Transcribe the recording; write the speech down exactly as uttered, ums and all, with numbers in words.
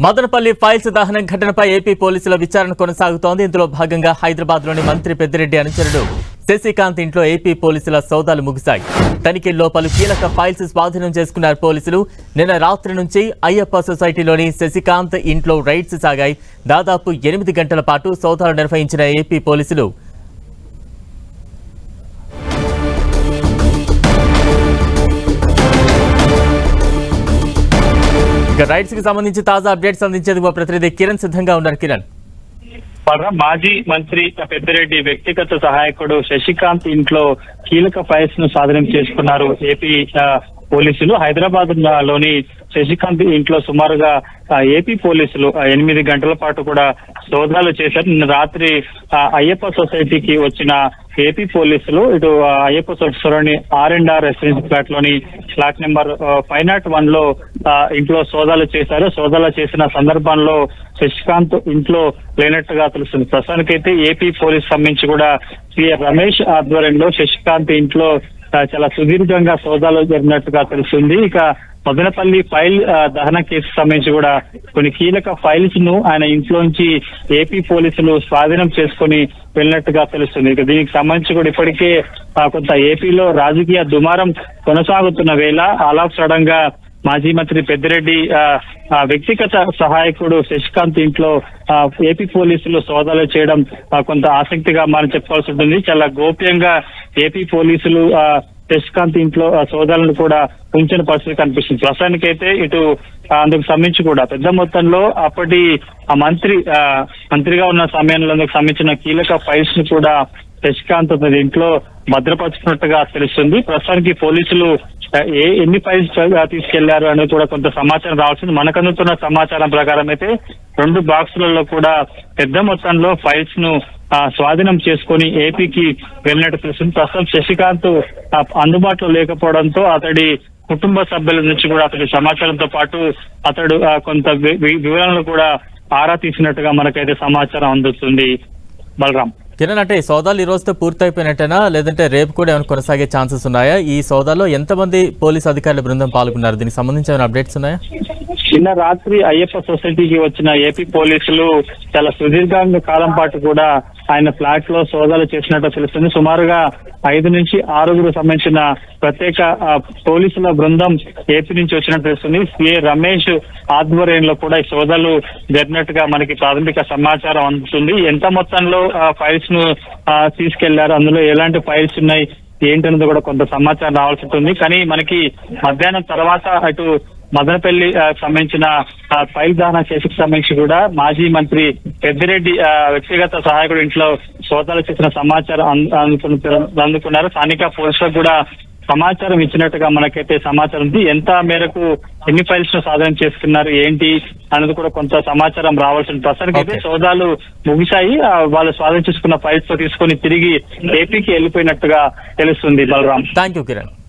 Madanapalle files దహనం ఘటనపై AP పోలీసుల విచారణ కొనసాగుతోంది. ఇందులో భాగంగా హైదరాబాద్ లోని మంత్రి పెద్దిరెడ్డి అనుచరుడు శశికాంత్ ఇంట్లో ఏపీ పోలీసుల సోదాలు ముగిశాయి. తనిఖీల్లో పలు కీలక ఫైల్స్ స్వాధీనం చేసుకున్నారు పోలీసులు. నిన్న రాత్రి నుంచి అయ్యప్ప సొసైటీలోని శశికాంత్ ఇంట్లో రైడ్స్ సాగాయి. దాదాపు ఎనిమిది గంటల పాటు సోదాలు నిర్వహించిన ఏపీ పోలీసులు రైడ్స్ కి సంబంధించి తాజా అప్డేట్స్ అందించేందుకు మా ప్రతినిధి కిరణ్ సిద్ధంగా ఉన్నారు. కిరణ్, మాజీ మంత్రి పెద్దిరెడ్డి వ్యక్తిగత సహాయకుడు శశికాంత్ ఇంట్లో కీలక ఫైల్స్ ను స్వాధీనం చేసుకున్నారు ఏపీ పోలీసులు. హైదరాబాద్ లోని శశికాంత్ ఇంట్లో సుమారుగా ఏపీ పోలీసులు ఎనిమిది గంటల పాటు కూడా సోదాలు చేశారు. నిన్న రాత్రి అయ్యప్ప సొసైటీకి వచ్చిన ఏపీ పోలీసులు ఇటు అయ్యప్ప సొసైటీలోని R and R residence flat లోని flat number five naught one లో ఇంట్లో సోదాలు చేశారు. సోదాలు చేసిన సందర్భంలో శశికాంత్ ఇంట్లో లేనట్టుగా తెలుస్తుంది. ప్రస్తుతానికైతే ఏపీ పోలీస్ సంబంధించి కూడా సిఆర్ రమేష్ ఆధ్వర్యంలో శశికాంత్ ఇంట్లో చాలా సుదీర్ఘంగా సోదాలు జరిగినట్టుగా తెలుస్తుంది. ఇక మదనపల్లి ఫైల్ దహన కేసు సంబంధించి కూడా కొన్ని కీలక ఫైల్స్ ను ఆయన ఇంట్లోంచి ఏపీ పోలీసులు స్వాధీనం చేసుకుని వెళ్ళినట్టుగా తెలుస్తుంది. ఇక దీనికి సంబంధించి కూడా ఇప్పటికే కొంత ఏపీలో రాజకీయ దుమారం కొనసాగుతున్న వేళ అలా సడన్ గా మాజీ మంత్రి పెద్దిరెడ్డి వ్యక్తిగత సహాయకుడు శశికాంత్ ఇంట్లో ఏపీ పోలీసులు సోదాలు చేయడం కొంత ఆసక్తిగా మనం చెప్పాల్సి ఉంటుంది. చాలా గోప్యంగా ఏపీ పోలీసులు శశికాంత్ ఇంట్లో సోదాలను కూడా ఉంచిన పరిస్థితి కనిపిస్తుంది. ప్రస్తుతానికైతే ఇటు అందుకు సంబంధించి కూడా పెద్ద మొత్తంలో అప్పటి ఆ మంత్రి మంత్రిగా ఉన్న సమయంలో అందుకు సంబంధించిన కీలక ఫైల్స్ ను కూడా శశికాంత్ ఇంట్లో భద్రపరుచుకున్నట్టుగా తెలుస్తుంది. ప్రస్తుతానికి పోలీసులు ఏ ఎన్ని ఫైల్స్ తీసుకెళ్లారు అనేది కూడా కొంత సమాచారం రావాల్సింది. మనకు అందుతున్న సమాచారం ప్రకారం అయితే రెండు బాక్సులలో కూడా పెద్ద మొత్తంలో ఫైల్స్ ను స్వాధీనం చేసుకుని ఏపీకి వెళ్ళినట్టు తెలుస్తుంది. ప్రస్తుతం శశికాంత్ అందుబాటులో లేకపోవడంతో అతడి కుటుంబ సభ్యుల నుంచి కూడా అతడి సమాచారంతో పాటు అతడు కొంత వివరాలను కూడా ఆరా తీసినట్టుగా మనకైతే సమాచారం అందుతుంది. బలరాం, కిరణ్, అంటే ఈ సోదాలు ఈ రోజుతో పూర్తయిపోయినట్టేనా, లేదంటే రేపు కూడా ఏమైనా కొనసాగే ఛాన్సెస్ ఉన్నాయా? ఈ సోదాలో ఎంతమంది పోలీసు అధికారుల బృందం పాల్గొన్నారు? దీనికి సంబంధించి ఏమైనా అప్డేట్స్ ఉన్నాయా? నిన్న రాత్రి అయ్యప్ప సొసైటీకి వచ్చిన ఏపీ పోలీసులు చాలా సుదీర్ఘ కాలం పాటు కూడా ఆయన ఫ్లాట్ లో సోదాలు చేసినట్టు తెలుస్తుంది. సుమారుగా ఐదు నుంచి ఆరుగురు సంబంధించిన ప్రత్యేక పోలీసుల బృందం ఏపీ నుంచి వచ్చినట్టు తెలుస్తుంది. సిఏ రమేష్ ఆధ్వర్యంలో కూడా ఈ సోదాలు జరిగినట్టుగా మనకి ప్రాథమిక సమాచారం అందుతుంది. ఎంత మొత్తంలో ఫైల్స్ ను తీసుకెళ్లారు, అందులో ఎలాంటి ఫైల్స్ ఉన్నాయి ఏంటన్నది కూడా కొంత సమాచారం రావాల్సి ఉంటుంది. కానీ మనకి మధ్యాహ్నం తర్వాత అటు మదనపల్లి సంబంధించిన ఫైల్ దహన కేసుకు సంబంధించి కూడా మాజీ మంత్రి పెద్దిరెడ్డి వ్యక్తిగత సహాయకుడు ఇంట్లో సోదాలు చేసిన సమాచారం అందుకున్నారు. స్థానిక పోలీసులకు కూడా సమాచారం ఇచ్చినట్టుగా మనకైతే సమాచారం ఉంది. ఎంత మేరకు ఎన్ని ఫైల్స్ ను సాధన చేసుకున్నారు ఏంటి అన్నది కూడా కొంత సమాచారం రావాల్సింది. ప్రస్తుతానికైతే సోదాలు ముగిశాయి. వాళ్ళు స్వాధీనం చేసుకున్న ఫైల్స్ తో తీసుకొని తిరిగి ఏపీకి వెళ్ళిపోయినట్టుగా తెలుస్తుంది. Balaram, thank you Kiran.